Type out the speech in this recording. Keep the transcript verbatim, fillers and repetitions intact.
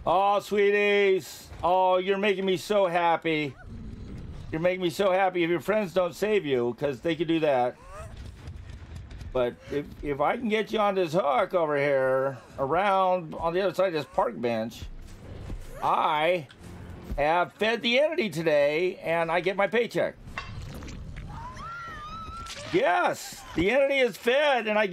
Oh, sweeties. Oh, you're making me so happy. You're making me so happy if your friends don't save you, because they could do that. But if, if I can get you on this hook over here, around on the other side of this park bench, I have fed the entity today, and I get my paycheck. Yes, the entity is fed, and I